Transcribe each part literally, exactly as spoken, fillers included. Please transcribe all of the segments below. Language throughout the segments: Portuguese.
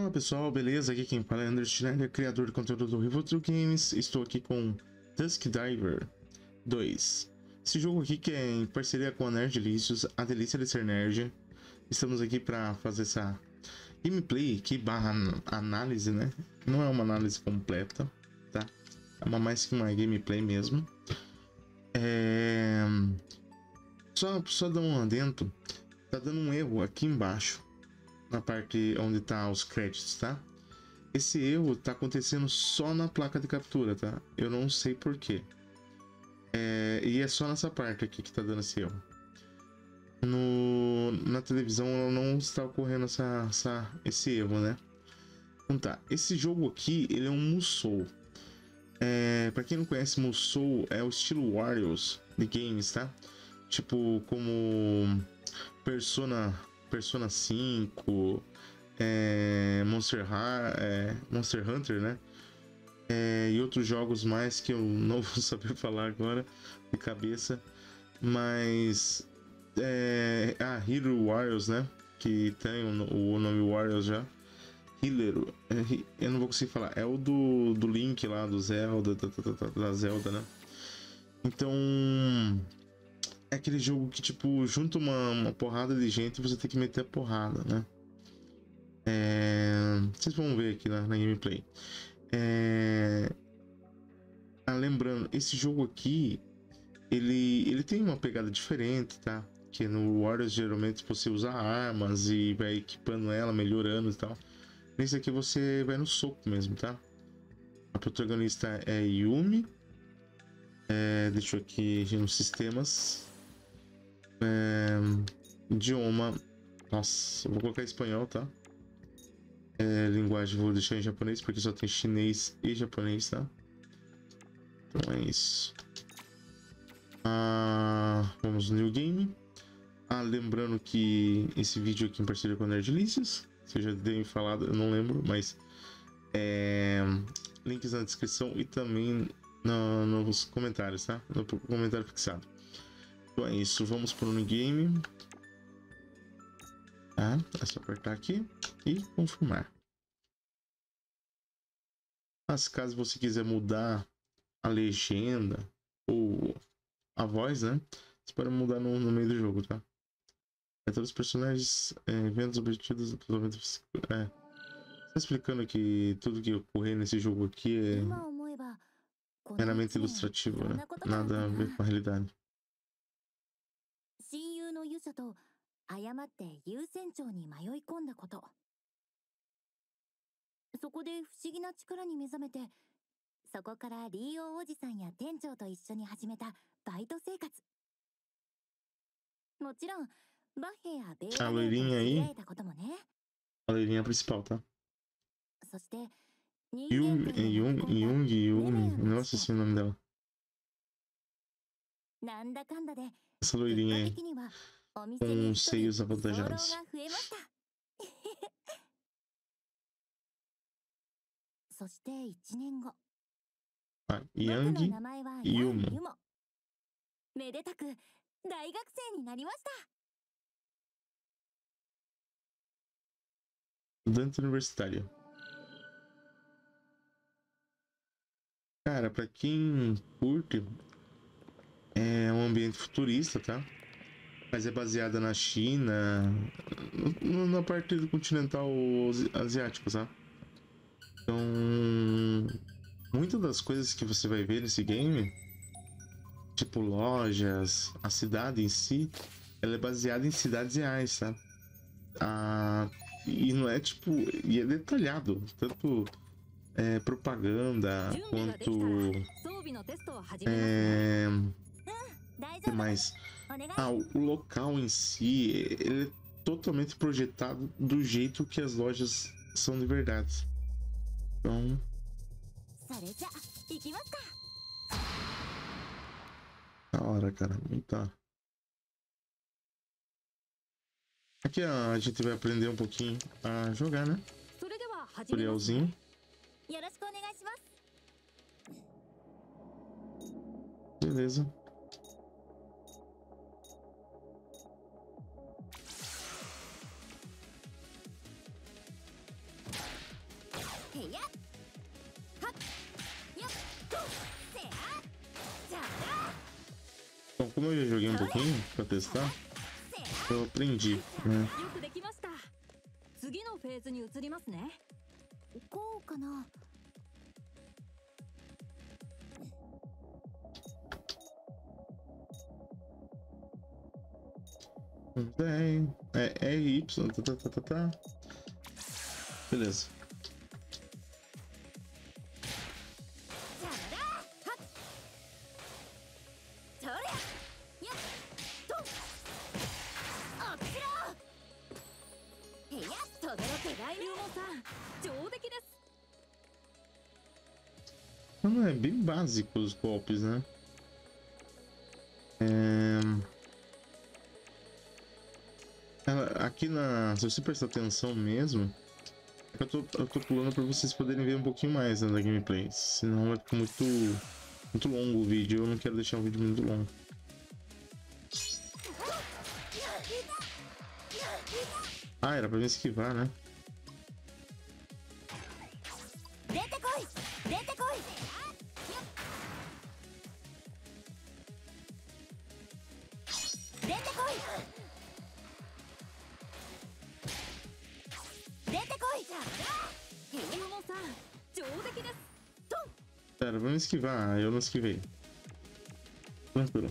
Fala pessoal, beleza? Aqui quem fala é André Schneider, criador de conteúdo do Rivotril Games. Estou aqui com Dusk Diver dois. Esse jogo aqui que é em parceria com a Nerdlicious, a delícia de ser nerd. Estamos aqui para fazer essa gameplay aqui barra análise, né? Não é uma análise completa, tá? É uma mais que uma gameplay mesmo. É... Só, só dar um adendo, tá dando um erro aqui embaixo, na parte onde tá os créditos, tá? Esse erro tá acontecendo só na placa de captura, tá? Eu não sei porquê. É, e é só nessa parte aqui que tá dando esse erro. No, na televisão não está ocorrendo essa, essa, esse erro, né? Então tá, esse jogo aqui, ele é um Musou. É, pra quem não conhece, Musou é o estilo Warriors de games, tá? Tipo, como Persona, Persona cinco, é, Monster, é, Monster Hunter, né? É, e outros jogos mais que eu não vou saber falar agora de cabeça, mas é, ah, Hero Warriors, né? Que tem o, o nome Warriors já. Healer, é, eu não vou conseguir falar, é o do, do Link lá, do Zelda, da, da, da Zelda, né? Então é aquele jogo que, tipo, junta uma, uma porrada de gente e você tem que meter a porrada, né? É... Vocês vão ver aqui na, na gameplay. É... Ah, lembrando, esse jogo aqui, ele, ele tem uma pegada diferente, tá? Que no Warriors, geralmente, você usa armas e vai equipando ela, melhorando e tal. Nesse aqui você vai no soco mesmo, tá? A protagonista é Yumi. É... Deixa eu aqui nos sistemas. É... Idioma, nossa, eu vou colocar espanhol, tá? É, linguagem vou deixar em japonês porque só tem chinês e japonês, tá? Então é isso. Ah, vamos no New Game. Ah, lembrando que esse vídeo aqui em parceria com a Nerdlicious, se eu já tenho falado, eu não lembro, mas é, links na descrição e também no, nos comentários, tá? No comentário fixado. Então é isso, vamos para o New Game. Tá? É só apertar aqui e confirmar. Mas caso você quiser mudar a legenda ou a voz, né? Você pode mudar no, no meio do jogo, tá? É, todos os personagens, é, eventos obtidos, é. Tá explicando que tudo que ocorrer nesse jogo aqui é meramente ilustrativo, né? Nada a ver com a realidade. 誤って優船町に迷い込んだこと。そこで不思議な力に目覚めて、そこからリーオーおじさんや店長と一緒に始めたバイト生活。もちろんバッヘやベーラメイと知り合えたこともね。 A loirinha principal, tá? そして Yumi, Yumi, Yumi, nossa, esse é o nome dela. なんだかんだで Essa loirinha aí, com seios avantajados. そしていちねんご。 Ah, Yang Yumo. めでたく大学生になりました。 Estudante universitário. Cara, pra quem curte, é um ambiente futurista, tá? Mas é baseada na China, no, na parte do continental asiático, tá? Então, muitas das coisas que você vai ver nesse game, tipo lojas, a cidade em si, ela é baseada em cidades reais, tá? Ah, e não é tipo, e é detalhado, tanto é, propaganda quanto é, mas ah, o local em si, ele é totalmente projetado do jeito que as lojas são de verdade. Então, da hora, cara, muita. Aqui ó, a gente vai aprender um pouquinho a jogar, né? Tutorialzinho. Beleza. Bom, como eu já joguei um pouquinho pra testar, eu aprendi, né? よくできました。次のフェーズに移りますね。こうかな。 Bem, é, é Y, tá, tá, tá, tá, tá. Beleza. Não, é bem básico os golpes, né? É... Ela, aqui na... Se você prestar atenção mesmo, eu tô, eu tô pulando para vocês poderem ver um pouquinho mais, né, da gameplay. Senão vai ficar muito, muito longo o vídeo. Eu não quero deixar o vídeo muito longo. Ah, era pra me esquivar, né? Pera, vamos esquivar. Eu não esquivei. Tranquilo.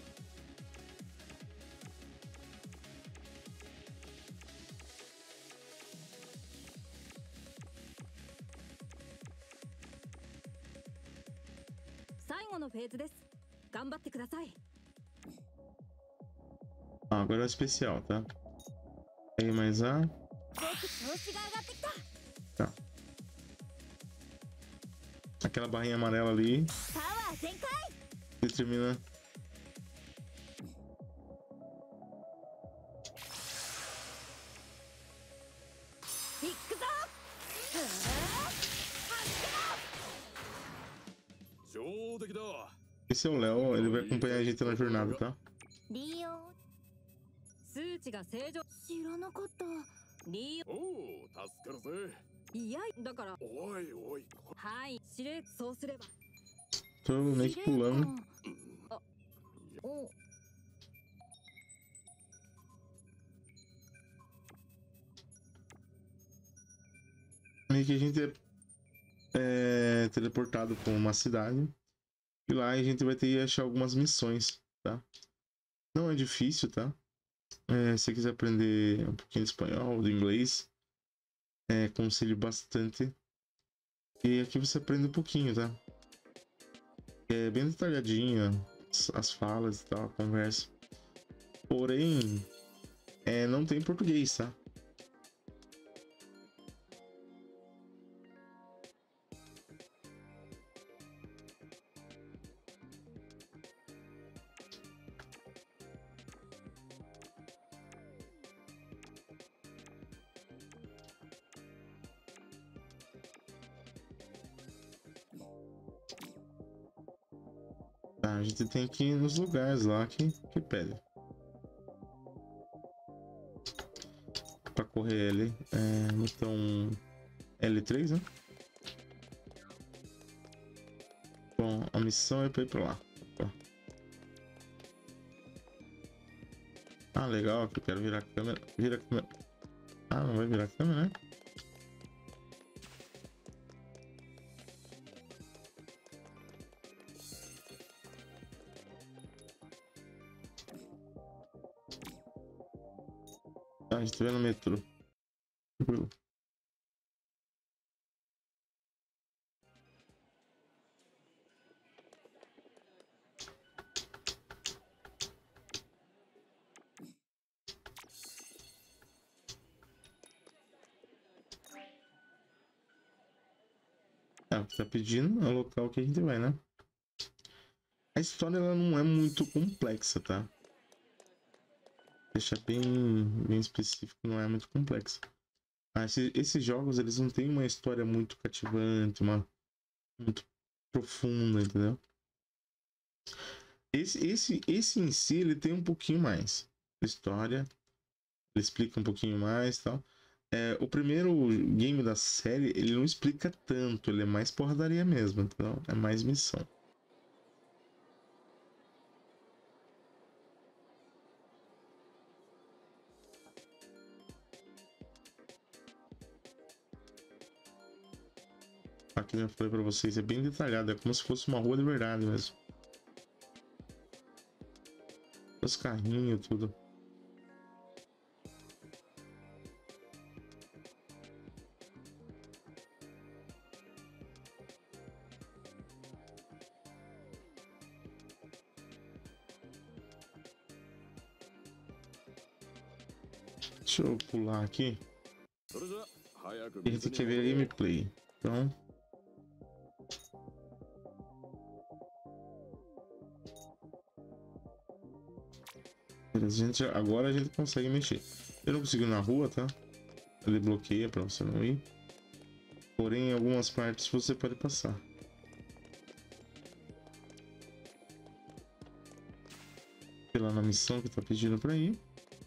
Ah, agora é o especial, tá? Aí mais A. Tá. Aquela barrinha amarela ali determina. Esse é o Léo, ele vai acompanhar a gente na jornada, tá? 数値が正常。知らなかった。リー。おお、助かるぜ。いや、だから。おいおい。はい、司令、そうすれば。 Tô meio que pulando. Ah, oh. Meio que a gente é, é teleportado para uma cidade. E lá a gente vai ter que achar algumas missões, tá? Não é difícil, tá? É, se você quiser aprender um pouquinho de espanhol, de inglês, é, aconselho bastante. E aqui você aprende um pouquinho, tá? É bem detalhadinho as falas e tal, a conversa. Porém, é, não tem português, tá? Tá, a gente tem que ir nos lugares lá que, que pede. Pra correr L, é, botão L três, né? Bom, a missão é pra ir pra lá. Opa. Ah, legal, que eu quero virar a câmera. Vira a câmera. Ah, não vai virar a câmera, né? Tá, a gente vai no metrô. Tranquilo. É, o que tá pedindo é o local que a gente vai, né? A história ela não é muito complexa, tá? Deixar bem, bem específico, não é muito complexa. Ah, esse, esses jogos, eles não têm uma história muito cativante, uma muito profunda, entendeu? Esse, esse, esse em si, ele tem um pouquinho mais de história. Ele explica um pouquinho mais e tal. É, o primeiro game da série, ele não explica tanto, ele é mais porradaria mesmo, então é mais missão. Aqui eu falei pra vocês, é bem detalhado, é como se fosse uma rua de verdade mesmo. Os carrinhos, tudo. Deixa eu pular aqui. A gente quer ver a gameplay. Então. A gente, agora a gente consegue mexer. Eu não consigo ir na rua, tá? Ele bloqueia pra você não ir. Porém, em algumas partes você pode passar. Pela na missão que tá pedindo pra ir.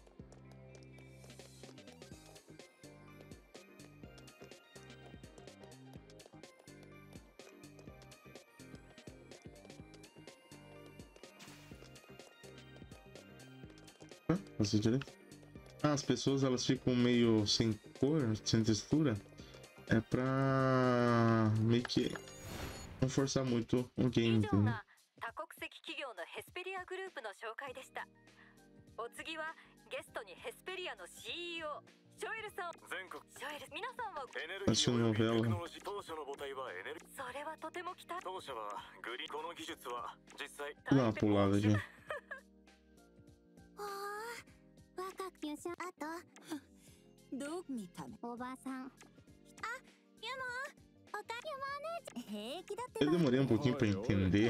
Fazer direito. Ah, as pessoas elas ficam meio sem cor, sem textura. É pra meio que não forçar muito o game, entendeu? Assistindo novela. Vou dar uma pulada aqui. Eu demorei um pouquinho para entender.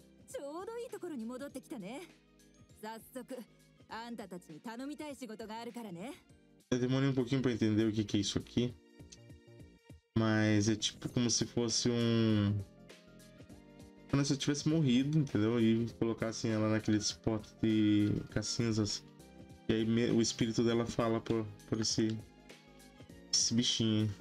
Eu demorei um pouquinho para entender o que, que é isso aqui. Mas é tipo como se fosse um... Quando se eu tivesse morrido, entendeu? E colocassem ela naquele spot de cinzas. E aí o espírito dela fala por, por esse, esse bichinho.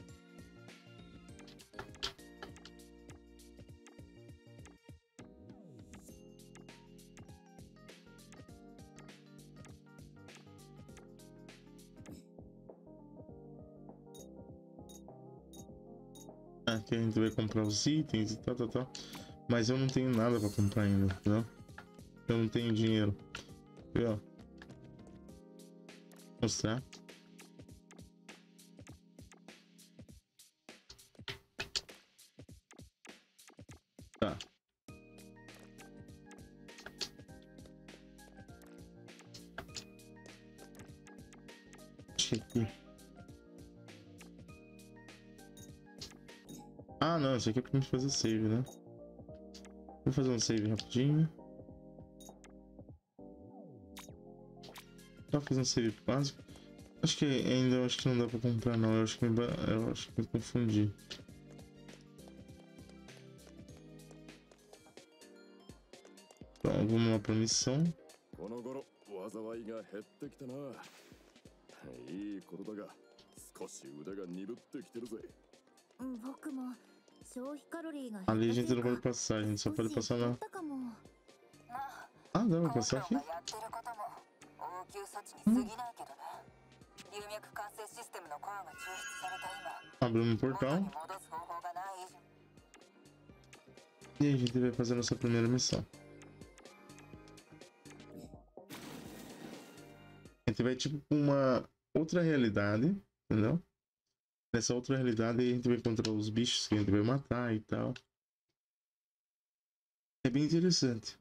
Aqui a gente vai comprar os itens e tal, tal, tal. Mas eu não tenho nada pra comprar ainda, entendeu? Eu não tenho dinheiro. Viu? Mostrar. Tá. Deixa aqui. Ah, não, isso aqui é pra gente fazer save, né? Vou fazer um save rapidinho. Só fazer um save básico. Acho que ainda acho que não dá pra comprar não. Eu acho que me, eu acho que me confundi. Então vamos lá pra missão. Ali a gente não pode passar, a gente só pode passar na... Ah, dá pra passar aqui? Hum. Abriu um portal. E a gente vai fazer a nossa primeira missão. A gente vai tipo pra uma outra realidade, entendeu? Nessa outra realidade a gente vai encontrar os bichos que a gente vai matar e tal. É bem interessante.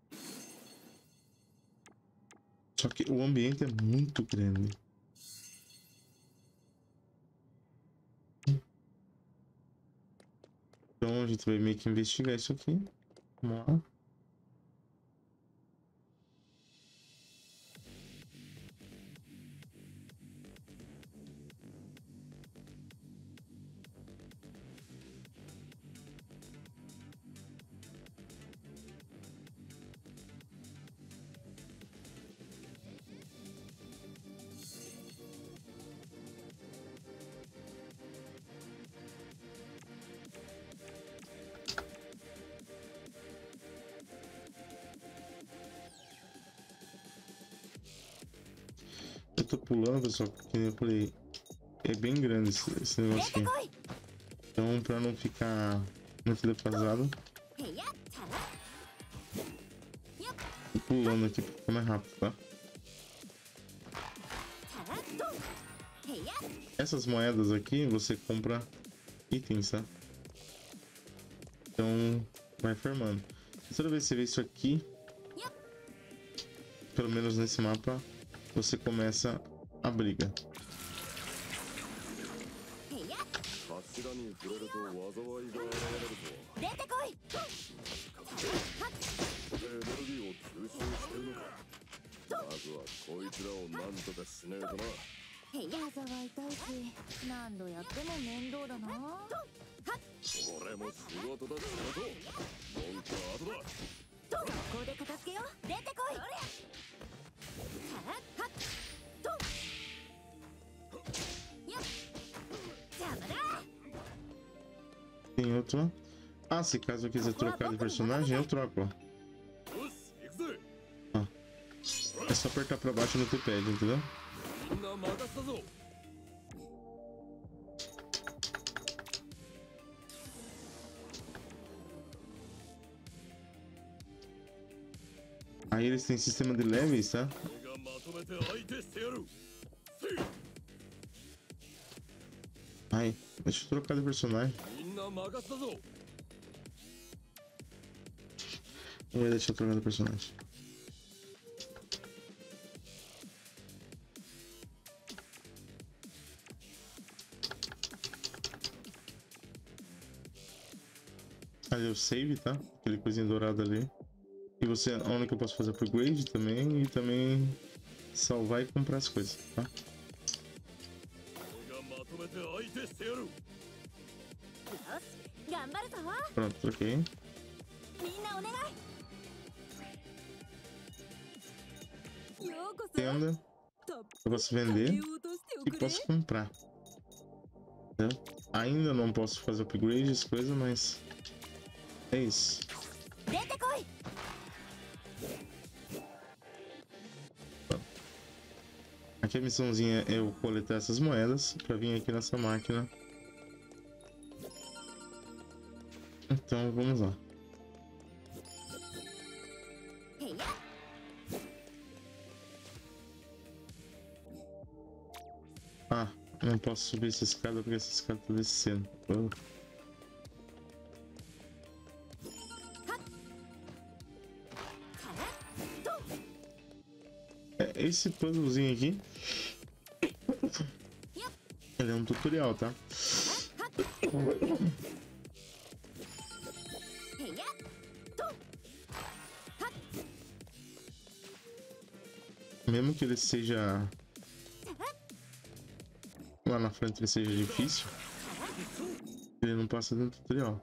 Só que o ambiente é muito grande. Então a gente vai meio que investigar isso aqui. Vamos lá. Eu tô pulando, pessoal, porque eu falei, é bem grande esse, esse negócio aqui. Então, pra não ficar muito defasado, tô pulando aqui pra ficar mais rápido, tá? Essas moedas aqui, você compra itens, tá? Então, vai formando. Toda vez que você vê isso aqui, pelo menos nesse mapa, você começa a briga. Tem outro. Ah, se caso eu quiser trocar de personagem, eu troco, ó. Ah. É só apertar pra baixo no T-pad, entendeu? Aí eles têm sistema de levels, tá? Ai, deixa eu trocar de personagem. Não vai deixar eu trocar de personagem. Ali é o save, tá? Aquele coisinha dourado ali. E você, onde que eu posso fazer upgrade também, e também salvar e comprar as coisas, tá? Pronto, troquei. Tenda. Eu posso vender e posso comprar. Entendeu? Ainda não posso fazer upgrade, as coisas, mas é isso. Aqui a missãozinha é eu coletar essas moedas para vir aqui nessa máquina. Então vamos lá. Ah, não posso subir essa escada porque essa escada tá descendo. Oh. É, esse puzzlezinho aqui, ele é um tutorial, tá? Mesmo que ele seja lá na frente, ele seja difícil, ele não passa dentro do tutorial.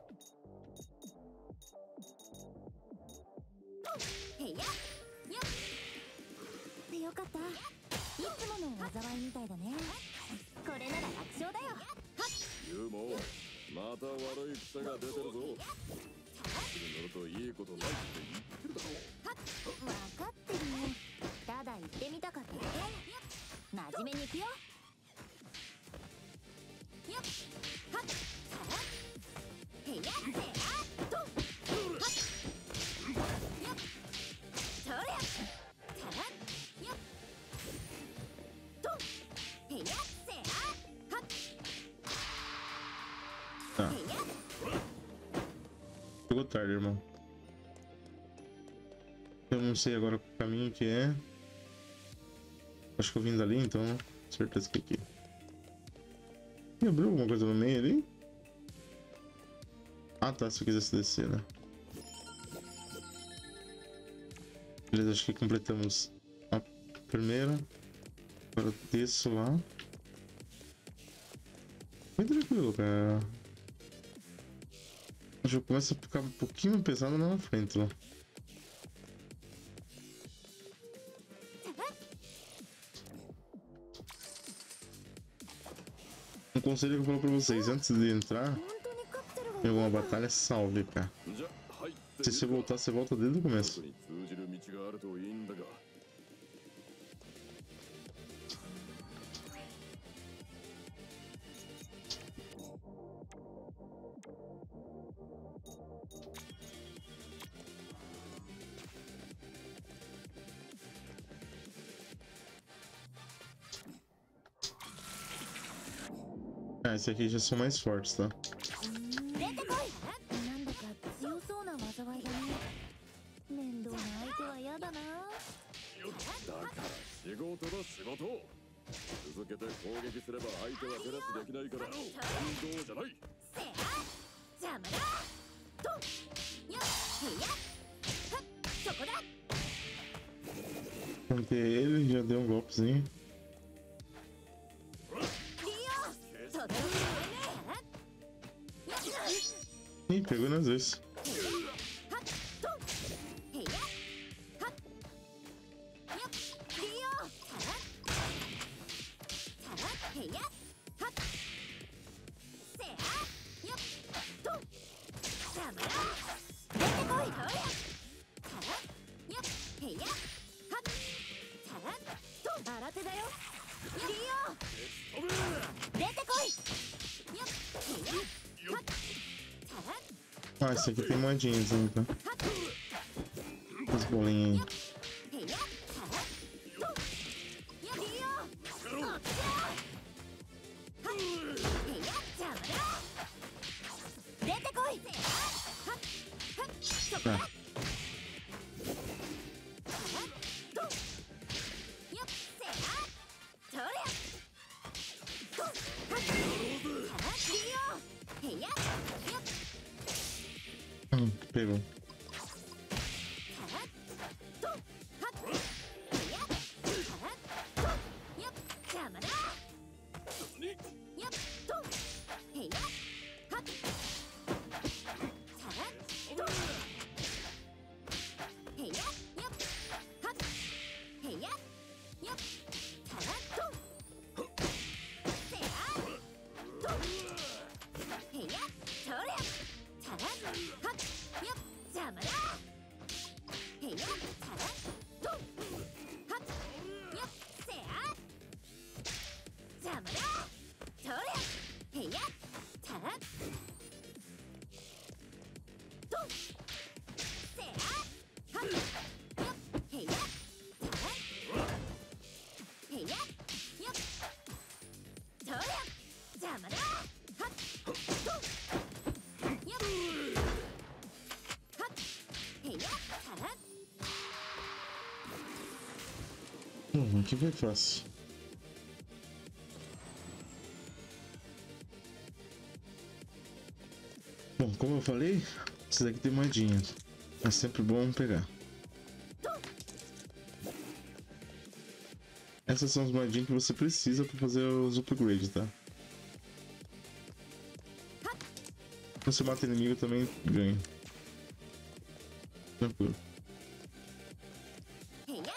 Tá. Chegou tarde, irmão. Eu não sei agora o caminho que é. Acho que eu vim dali, então certeza que aqui. E abriu alguma coisa no meio ali? Ah tá, se eu quisesse descer, né? Beleza, acho que completamos a primeira. Agora eu desço lá. Bem tranquilo, cara. O jogo começa a ficar um pouquinho pesado lá na frente, lá. Um conselho que eu falo pra vocês, antes de entrar em alguma batalha, salve, cara. Se você voltar, você volta desde o começo. Ah, esse aqui já são mais fortes, tá? 出てこい。なんだか強そうな災いだね。面倒な相手は嫌だな。 だから仕事だ仕事。続けて攻撃すれば相手は手出しできないから運動じゃない。 せや邪魔だとよっへやはっそこだ。 Vamos ter ele, já deu um golpezinho. リオとどろくね。よっ Ih, pegou nas vezes. はっとへやはっよっリオはっはっへやはっせやよっと邪魔だ出てこいほらはっよっへやはっはっと新手だよリオ出てこいよっへやはっはっ Ah, esse aqui tem moedinhas ainda. As bolinhas aí. へやはっとよリオおっしゃはっへや邪魔だ出てこいはっはっそこだ Ah, はっとよっせやそりゃとはっはっリオへやよっ hum, pegou. はっとはっへやはっとよっ邪魔だよっとへやはっはっとへやよっはっへやよっはっとせやとへやそりゃはっはっよっ邪魔だへやはっとはっよっせや邪魔だそりゃへやはっとせやはっよっへやはっへやよっそりゃ邪魔だはっとよっはっへやはっ Hum, aqui foi fácil. Bom, como eu falei, esse daqui tem moedinha. É sempre bom pegar. Essas são as moedinhas que você precisa para fazer os upgrades, tá? Se você mata inimigo também ganha. Tranquilo. へや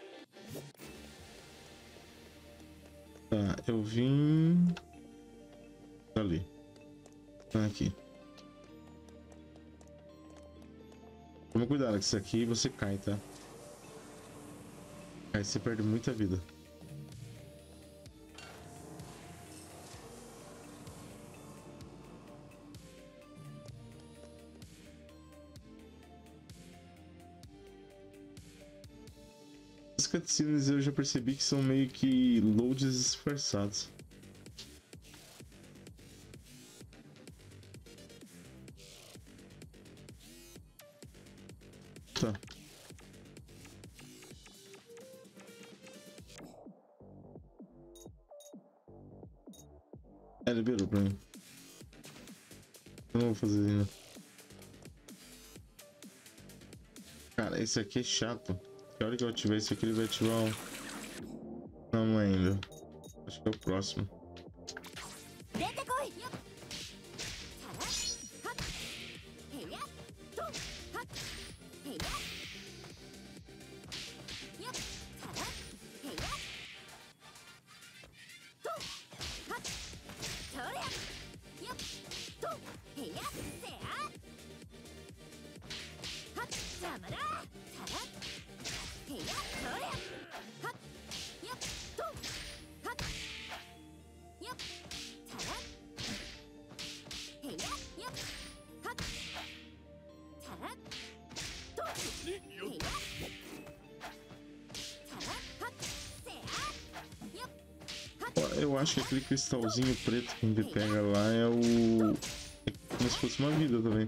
Tá, eu vim ali. Tá aqui. Toma cuidado, que isso aqui você cai, tá? Aí você perde muita vida. As cutscenes eu já percebi que são meio que loads disfarçados. Tá. É, liberou pra mim. Eu não vou fazer ainda. Cara, esse aqui é chato. A hora que eu ativar isso aqui, ele vai ativar um... Não ainda. Acho que é o próximo. 出てこいよっはっはっへやとはっへやよっはっへやとはっそりゃよっとへやせやはっ邪魔だはっへやそりゃはっよっとはっよっはっへやよっはっはっとよっ eu acho que aquele cristalzinho preto que a gente pega lá é o... é como se fosse uma vida também.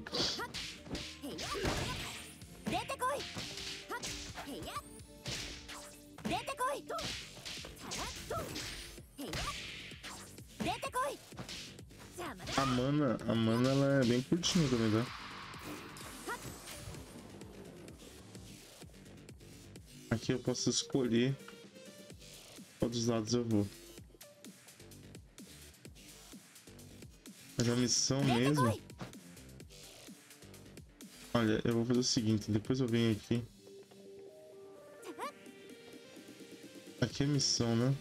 A mana, a mana ela é bem curtinha também, tá? Aqui eu posso escolher qual dos lados eu vou. Mas a missão mesmo... Olha, eu vou fazer o seguinte, depois eu venho aqui. Aqui é missão, né?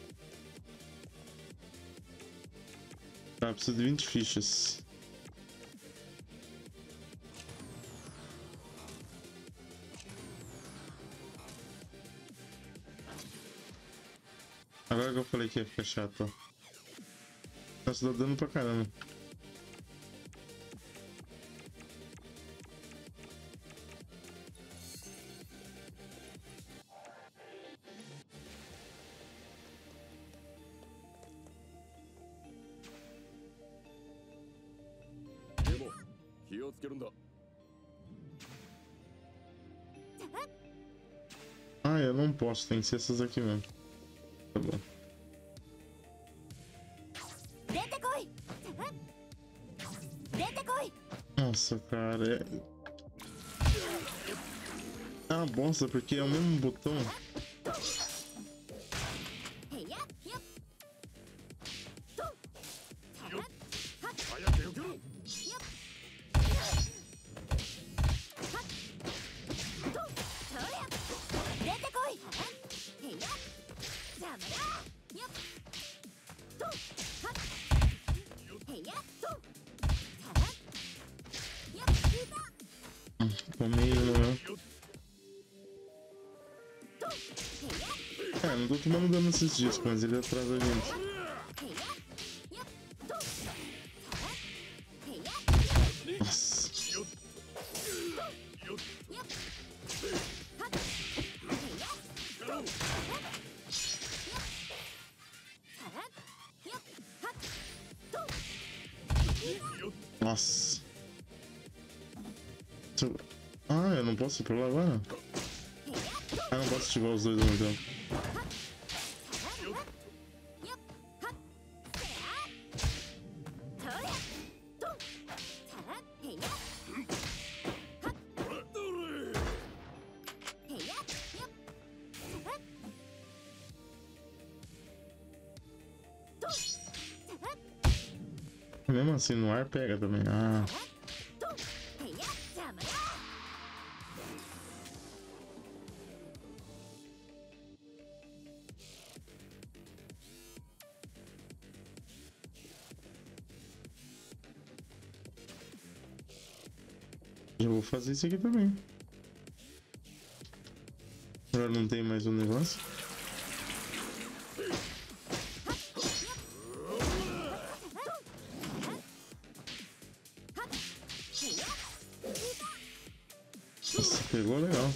Tá, preciso de vinte fichas. Agora que eu falei que ia ficar chato, ó. Nossa, tá dando pra caramba. Ah, eu não posso, tem que ser essas aqui mesmo. Tá bom. Nossa, cara, é... é uma bosta, porque é o mesmo botão. Tô meio... É, não tô tomando dano nesses discos, mas ele atrasa a gente. Nossa. Nossa. Ah, eu não posso ir pra lá agora? Ah, não posso ativar os dois ao mesmo tempo. Mesmo assim, no ar pega também. Ah. Eu vou fazer isso aqui também. Agora não tem mais um negócio. Nossa, pegou legal.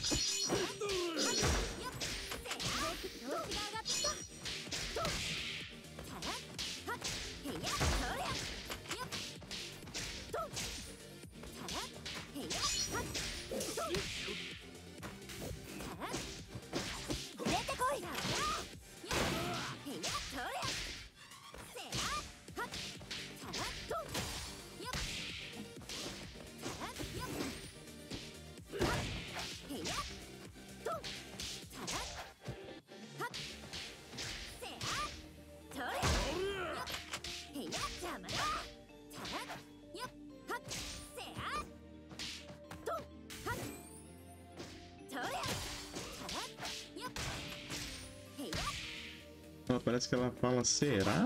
Ela parece que ela fala, será?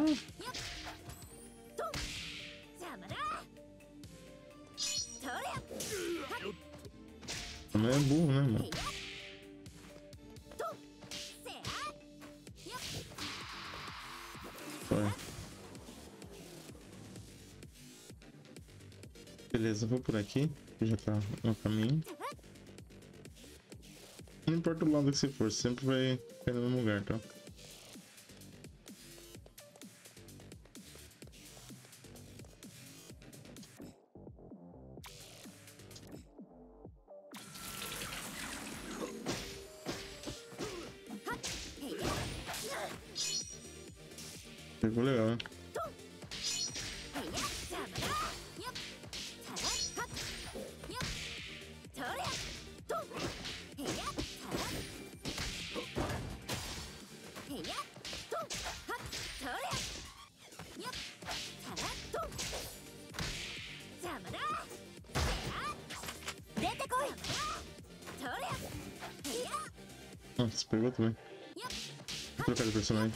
Não é burro, né, mano? Foi. Beleza, vou por aqui, que já tá no caminho. Não importa o lado que você for, sempre vai cair no mesmo lugar, tá? Pegou legal, né? Nossa, pegou também. Vou trocar de personagem.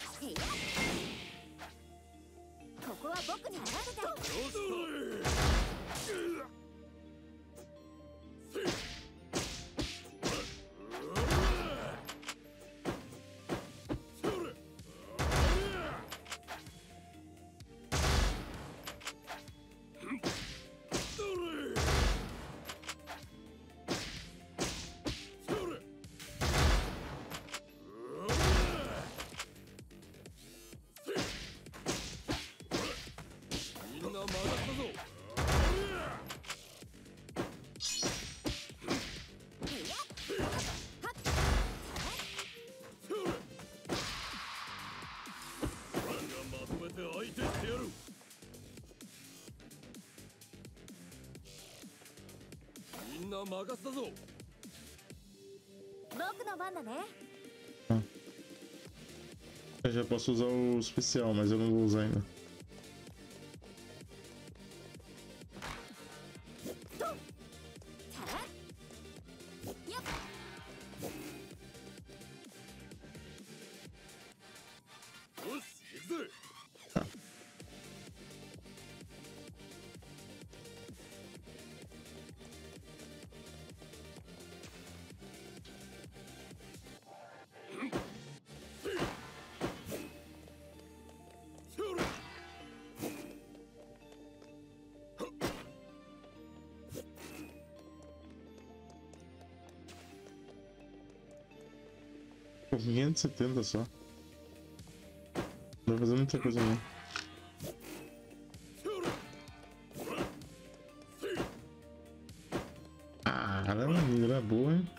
Eu já posso usar o especial, mas eu não vou usar ainda. quinhentos e setenta só. Não vai fazer muita coisa não. Ah, ela é uma mira boa, hein?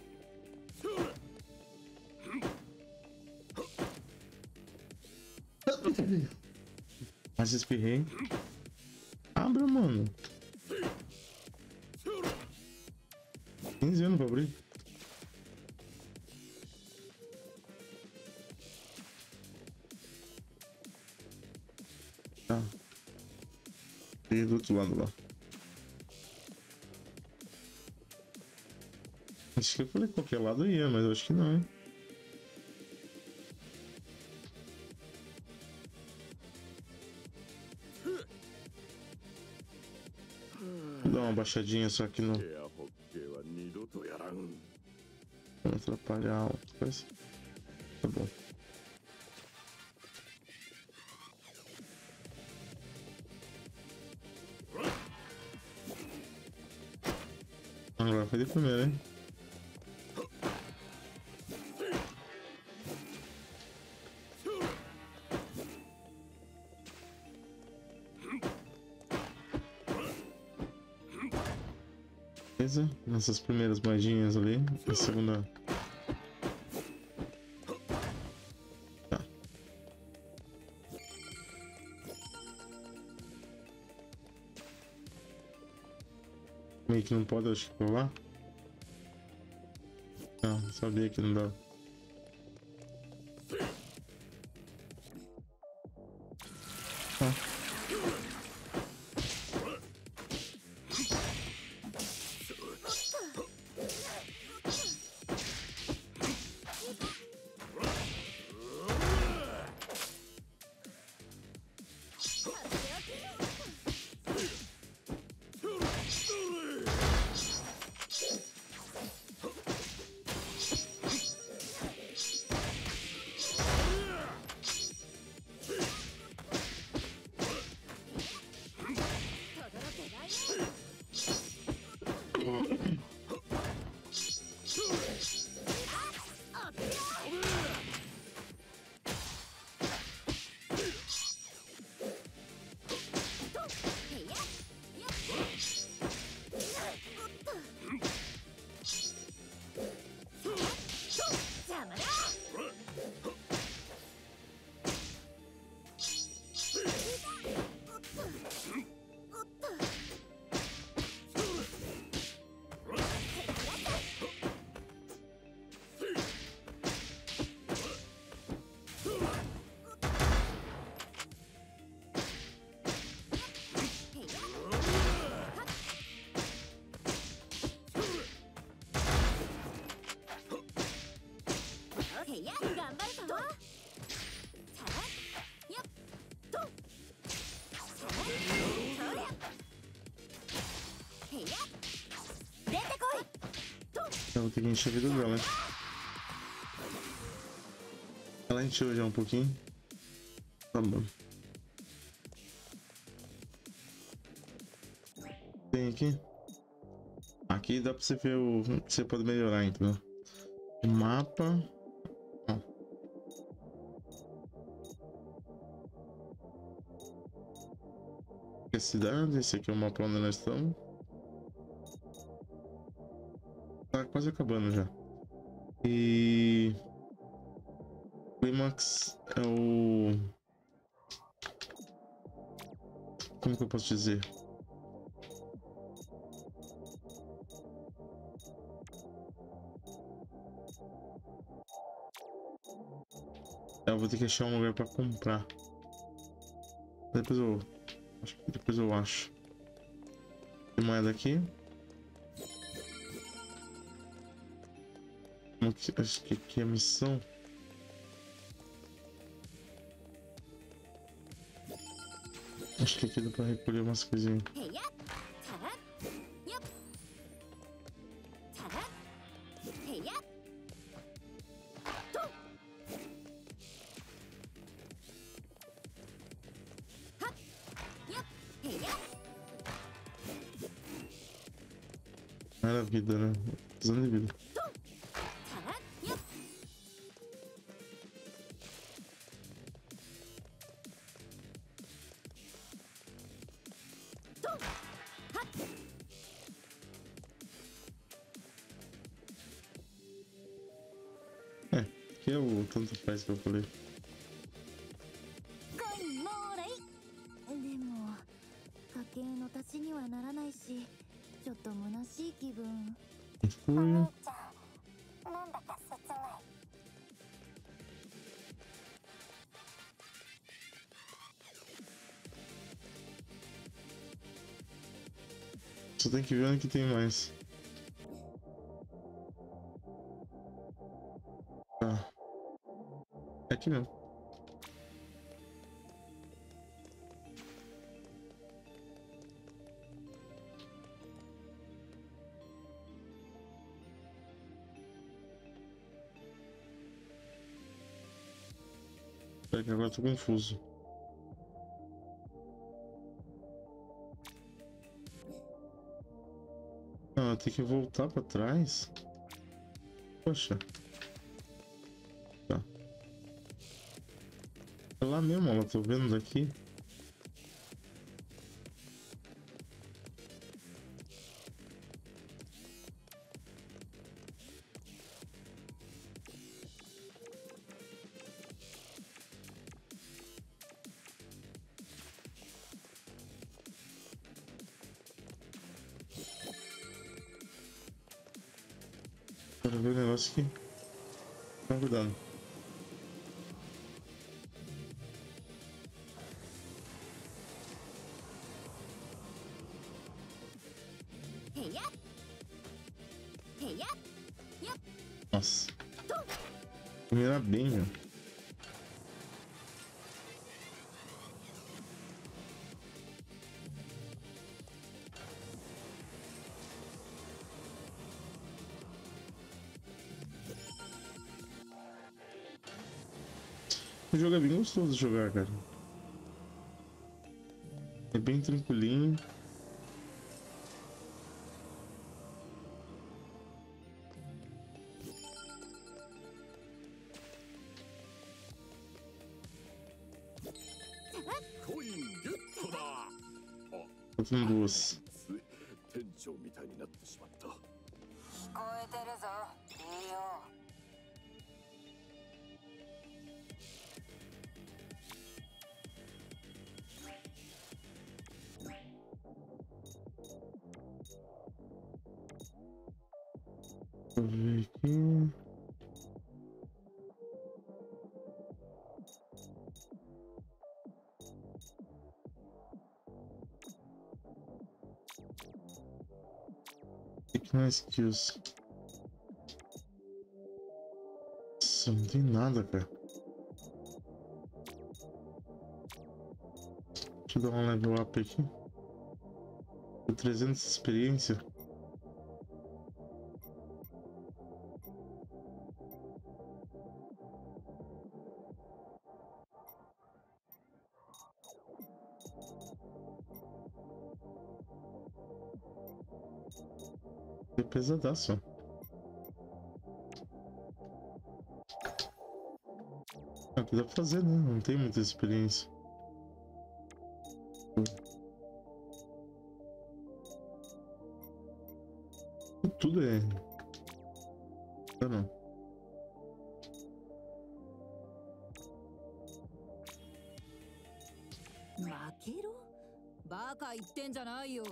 Mas espirrei. Abra, mano. quinze anos pra abrir. Tá. E do outro lado lá. Acho que eu falei qualquer lado ia, mas eu acho que não, hein? Vou dar uma baixadinha só aqui no... Pra não atrapalhar o... Tá bom. Agora foi de primeira, hein? Beleza? Nessas primeiras moedinhas ali, a segunda... Tá. Meio que não pode, acho que colar. Não, sabia que não dava. Ah. Eu vou ter que encher a vida dela. Ela encheu já um pouquinho. Tá bom. Tem aqui. Aqui dá pra você ver o que você pode melhorar, então. O mapa. Ó. Aqui é a cidade. Esse aqui é o mapa onde nós estamos. Tá quase acabando já. E Clímax é o... Como que eu posso dizer? Eu vou ter que achar um lugar pra comprar. Depois eu... Acho que depois eu acho. Tem moeda aqui. Acho que aqui é a missão. Acho que aqui dá pra recolher umas coisinhas. Era vida, né? Precisando de vida. É, que é o tanto faz que eu falei. Fui. Só tem que ver onde que tem mais. Tá. É aqui mesmo. Pera que agora eu tô confuso. Ah, tem que voltar pra trás? Poxa. Tá. É lá mesmo, ó, tô vendo daqui. Quero ver o negócio aqui. Toma cuidado. Nossa. Vou mirar bem, meu. O jogo é bem gostoso de jogar, cara. É bem tranquilinho. Faltam duas. 店長みたいになってしまった。 聞こえてるぞ、いいよ。 Deixa eu ver aqui. O que mais skills? Nossa, não tem nada, cara. Deixa eu dar um level up aqui. trezentos de experiência. É pesadaço. É o que dá pra fazer, né? Não tem muita experiência. Tudo é. Ah, não. 負けろ？バカ言ってんじゃないよ。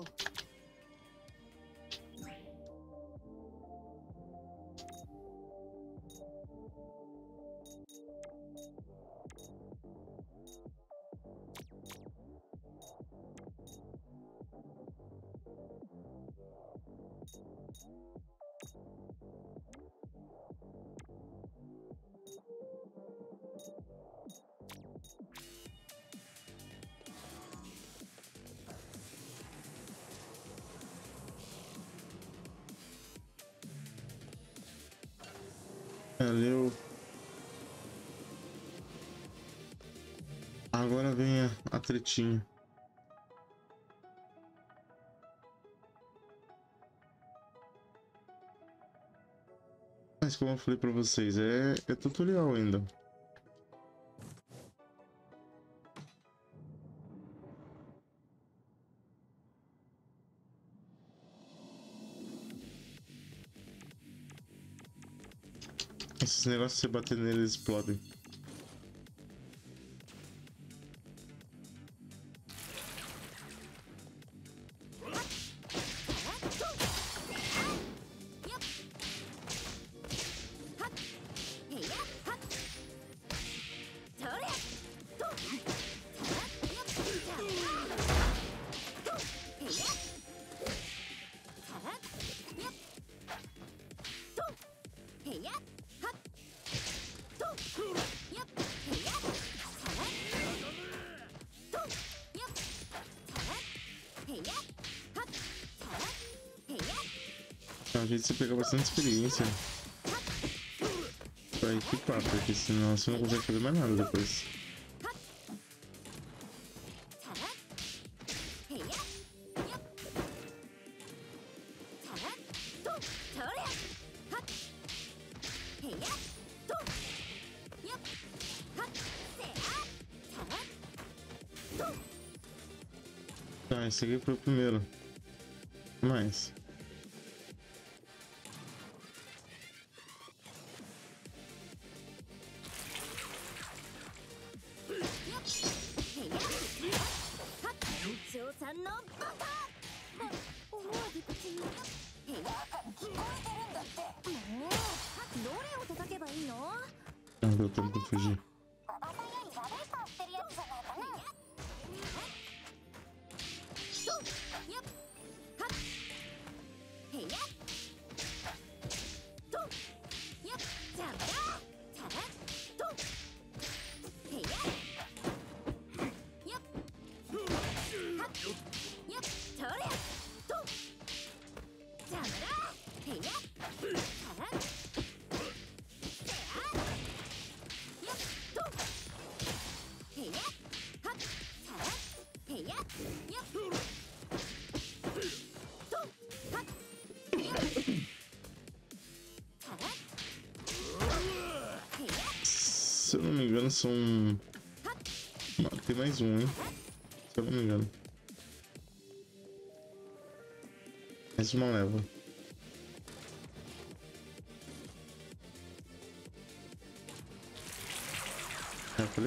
Valeu. Agora vem a, a tretinha. Mas como eu falei pra vocês, é, é tutorial ainda. Esses negócios, você bater neles, explodem. A gente você pega bastante experiência pra equipar, porque senão você não consegue fazer mais nada depois. Tá, esse aqui foi o primeiro. Mais. Não deu tempo de fugir. Se eu não me engano, são... Não, tem mais um, hein? Se eu não me engano. Mais uma leva. Já falei?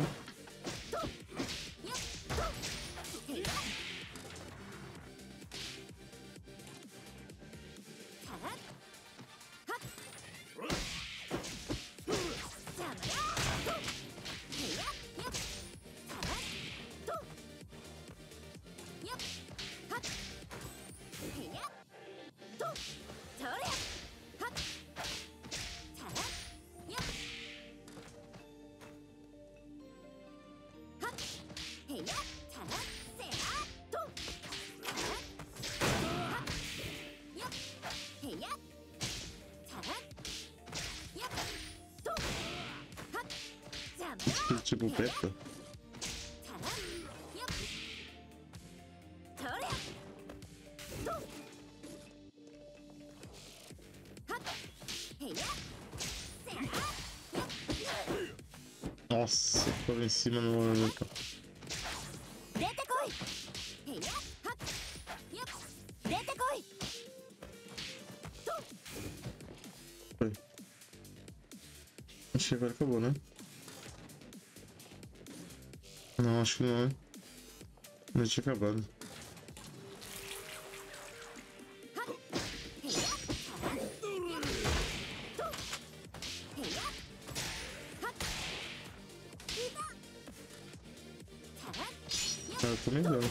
Tipo beta. Nossa, tava em cima no momento. 出てこい。へいやはっやっ出てこい。 Foi. Acho que agora acabou, né? Não, acho que não, hein? Não tinha acabado. Ah, eu tô lembrando.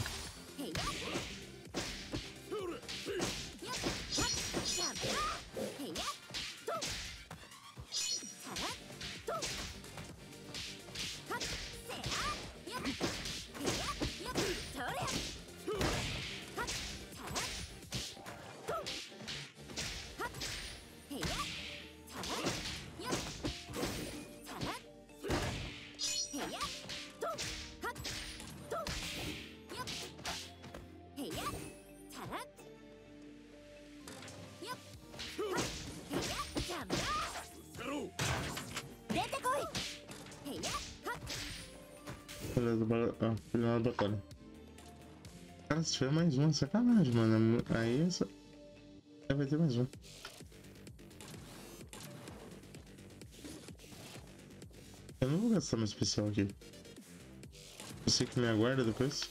Ah, final da batalha. Cara, se tiver mais uma, sacanagem, mano. Aí essa. Aí vai ter mais um. Eu não vou gastar meu especial aqui. Eu sei que me aguarda depois.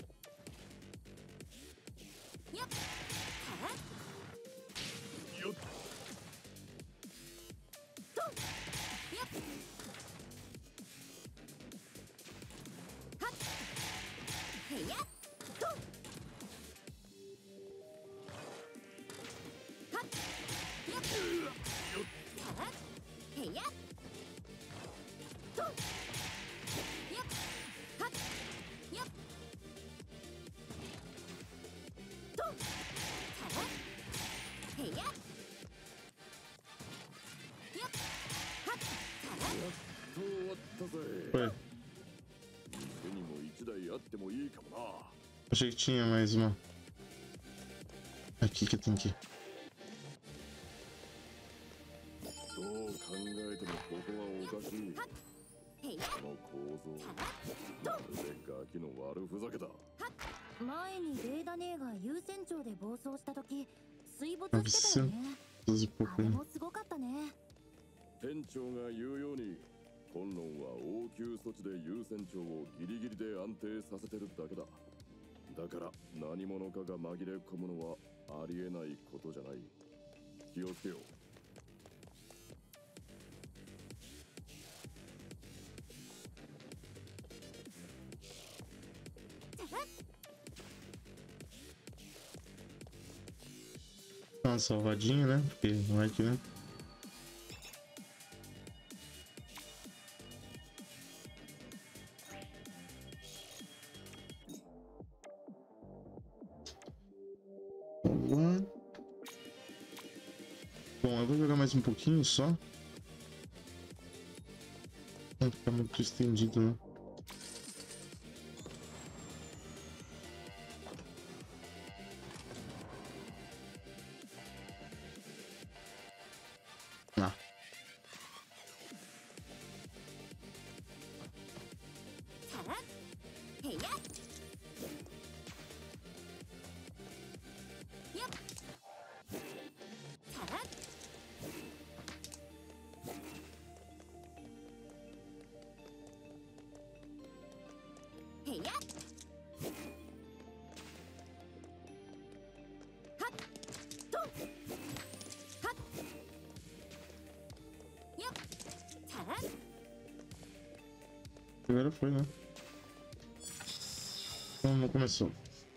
Foi. Achei que tinha mais uma. Aqui que eu tenho que ir. novecentos e pouco, né? 店長が言うように本論は応急措置で優先長をギリギリで安定させてるだけだ。だから何者かが紛れ込むのはありえないことじゃない。気をつけよう。 Dá uma salvadinha, né? Porque não é que, né? Bom, eu vou jogar mais um pouquinho só. Não ficar muito estendido, né? Ah. Agora foi, né? Então não começou.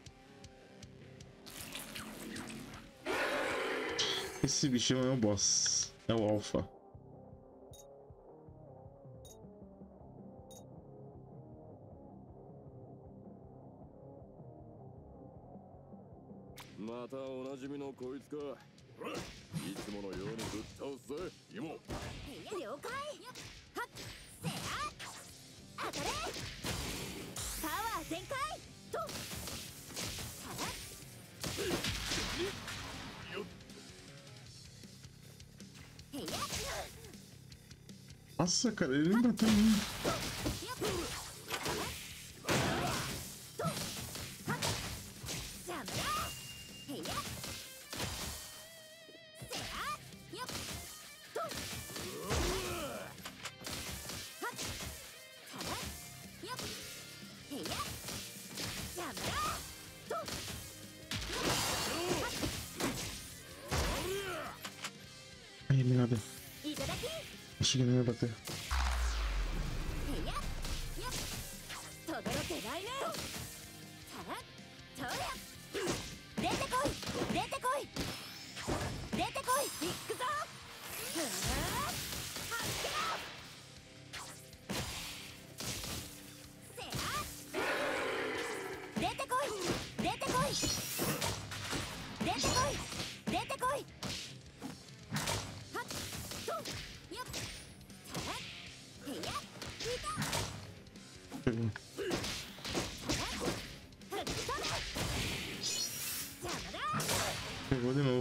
Esse bichão é o boss. É o alpha. Mata おなじみのこいつか。いつものようにぶっ倒すぜ、イモ。 了解。はっ、せや。当たれ。パワー全開。と。はっ。 Nossa, cara, ele não bateu em mim. Ai, merda. Achei que não ia bater. ここでも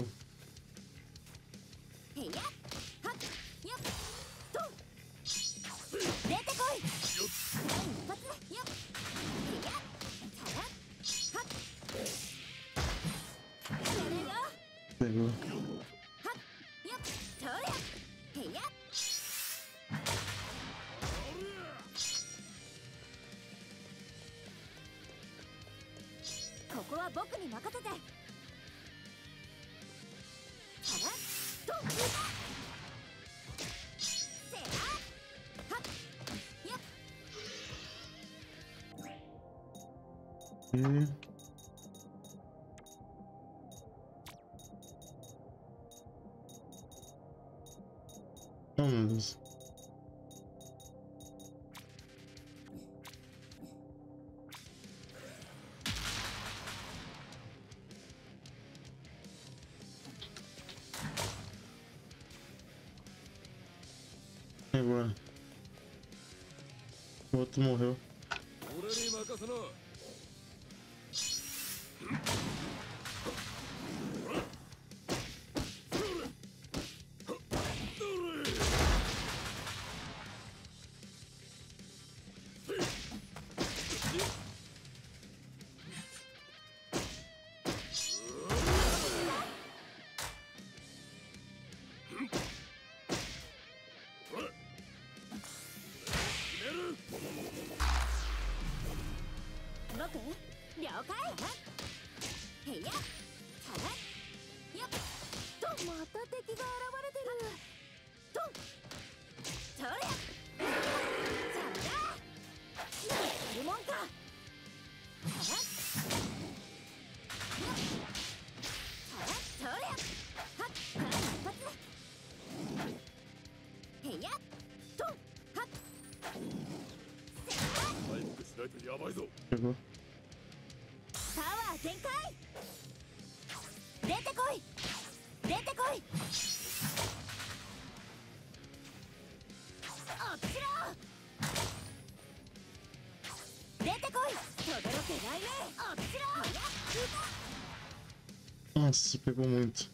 pegou. E... Vamos. E agora? O outro morreu. Pegou. Nossa, pegou muito.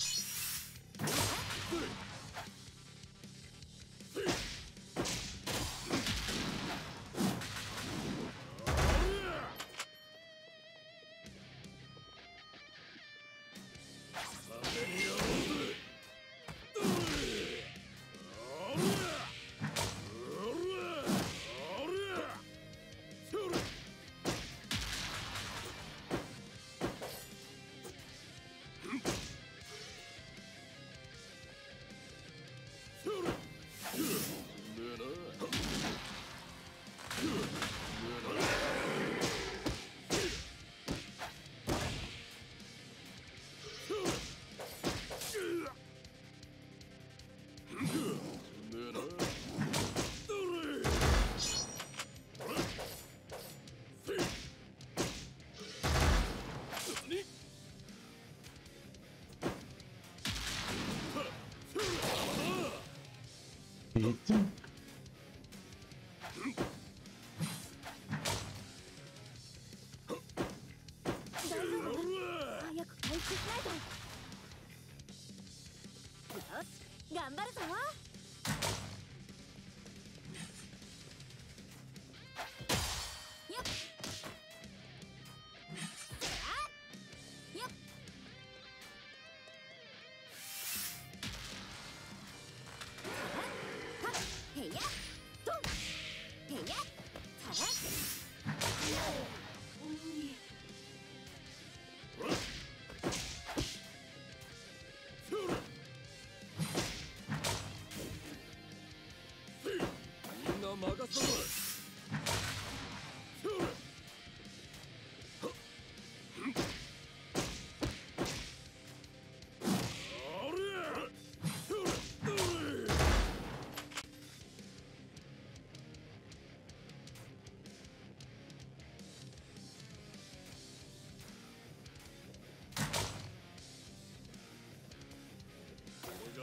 Eita.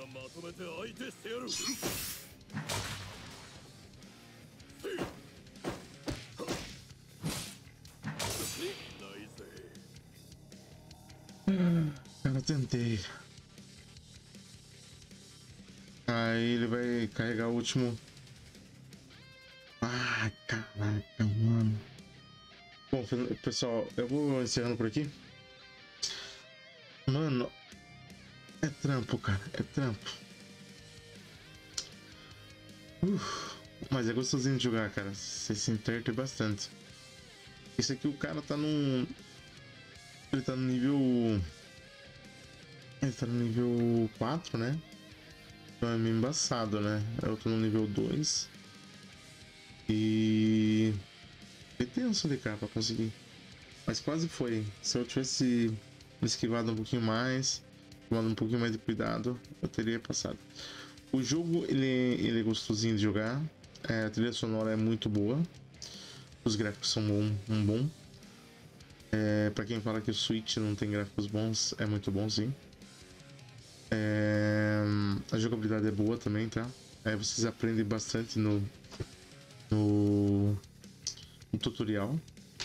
まとめて相手してやる。 Eu tentei. Aí ele vai carregar o último. Ah, caraca, mano. Bom, pessoal, eu vou encerrando por aqui. Mano, é trampo, cara, é trampo. Uf, mas é gostosinho de jogar, cara. Você se enterte bastante. Esse aqui o cara tá num... Ele tá no nível... Ele tá no nível quatro, né? Então é meio embaçado, né? Eu tô no nível dois. E... É tenso ali, cara, pra conseguir. Mas quase foi. Se eu tivesse esquivado um pouquinho mais, tomado um pouquinho mais de cuidado, eu teria passado. O jogo, ele, ele é gostosinho de jogar. É, a trilha sonora é muito boa. Os gráficos são bom, um bom. É, pra quem fala que o Switch não tem gráficos bons, é muito bom, sim. É, a jogabilidade é boa também, tá? É, vocês aprendem bastante no, no, no tutorial.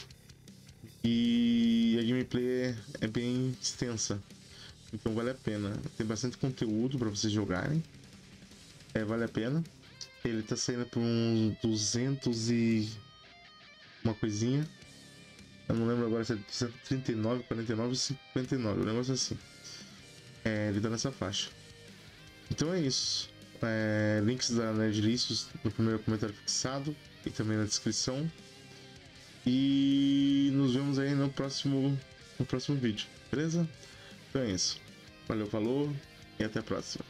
E a gameplay é, é bem extensa, então vale a pena. Tem bastante conteúdo para vocês jogarem. É, vale a pena. Ele tá saindo por uns duzentos e uma coisinha. Eu não lembro agora se é cento e trinta e nove, quarenta e nove ou cinquenta e nove, um negócio assim. É, ele tá nessa faixa. Então é isso. É, links da Nerdlistos no primeiro comentário fixado e também na descrição. E nos vemos aí no próximo, no próximo vídeo, beleza? Então é isso. Valeu, falou e até a próxima.